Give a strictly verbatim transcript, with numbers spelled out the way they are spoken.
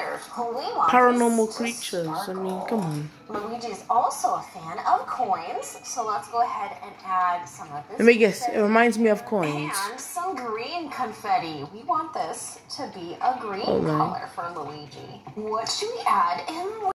We want Paranormal this to creatures. I sparkle. mean, come on. Luigi is also a fan of coins, so let's go ahead and add some of this. Let me guess. confetti It reminds me of coins. and some green confetti. We want this to be a green Oh, color for Luigi. What should we add in?